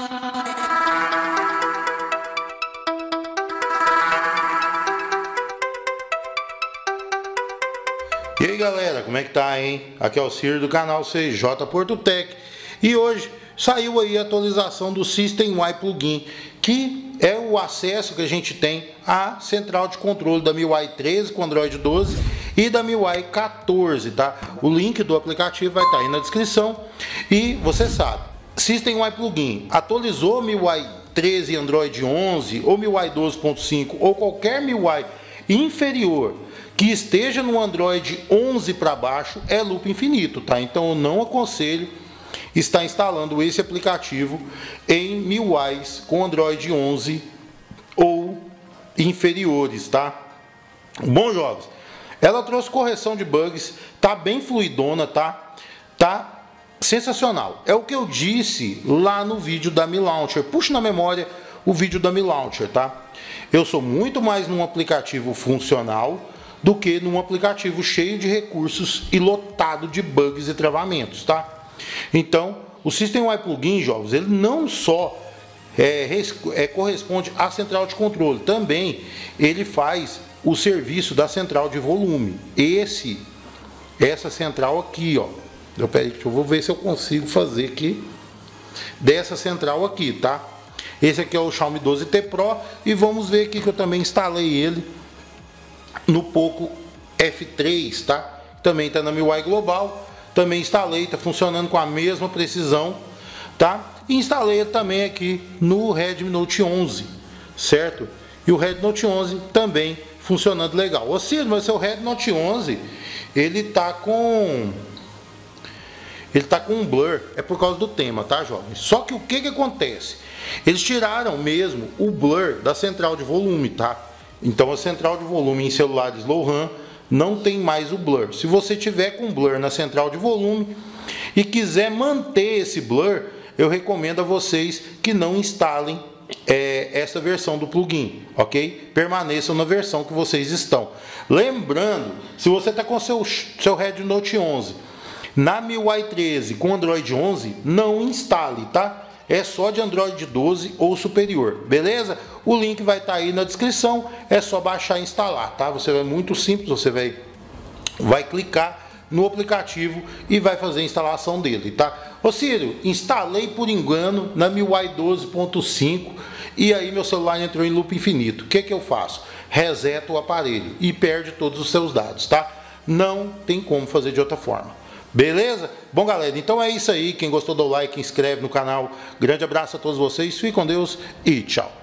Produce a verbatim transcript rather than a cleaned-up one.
E aí galera, como é que tá, hein? Aqui é o Ciro do canal C J Porto Tech e hoje saiu aí a atualização do System Y Plugin, que é o acesso que a gente tem à central de controle da M I U I treze com Android doze e da M I U I quatorze, tá? O link do aplicativo vai estar aí na descrição. E você sabe, System Y Plugin atualizou M I U I treze e Android onze ou M I U I doze ponto cinco ou qualquer M I U I inferior que esteja no Android onze para baixo, é loop infinito, tá? Então eu não aconselho estar instalando esse aplicativo em M I U Is com Android onze ou inferiores, tá? Bom, jovens, ela trouxe correção de bugs, tá bem fluidona, tá? Tá sensacional. É o que eu disse lá no vídeo da Mi Launcher. Puxa na memória o vídeo da Mi Launcher, tá? Eu sou muito mais num aplicativo funcional do que num aplicativo cheio de recursos e lotado de bugs e travamentos, tá? Então, o System Y Plugin, jovens, ele não só é, é, corresponde à central de controle, também ele faz o serviço da central de volume. Esse, essa central aqui, ó. Eu, peraí, eu vou ver se eu consigo fazer aqui dessa central aqui, tá? Esse aqui é o Xiaomi doze T Pro e vamos ver aqui que eu também instalei ele no Poco F três, tá? Também está na M I U I Global, também instalei, está funcionando com a mesma precisão, tá? E instalei ele também aqui no Redmi Note onze, certo? E o Redmi Note onze também funcionando legal. Ô Ciro, mas seu Redmi Note onze, ele tá com... Ele tá com um blur, é por causa do tema, tá, jovens? Só que o que que acontece? Eles tiraram mesmo o blur da central de volume, tá? Então a central de volume em celulares low RAM não tem mais o blur. Se você tiver com blur na central de volume e quiser manter esse blur, eu recomendo a vocês que não instalem é, essa versão do plugin, ok? Permaneçam na versão que vocês estão. Lembrando, se você está com seu, seu Redmi Note onze na M I U I treze com Android onze, não instale, tá? É só de Android doze ou superior, beleza? O link vai estar aí na descrição, é só baixar e instalar, tá? Você vai muito simples, você vai, vai clicar no aplicativo e vai fazer a instalação dele, tá? Ô Ciro, instalei por engano na M I U I doze ponto cinco e aí meu celular entrou em loop infinito. O que que eu faço? Reseto o aparelho e perde todos os seus dados, tá? Não tem como fazer de outra forma. Beleza? Bom, galera, então é isso aí. Quem gostou, dá o like, inscreve no canal. Grande abraço a todos vocês, fiquem com Deus e tchau.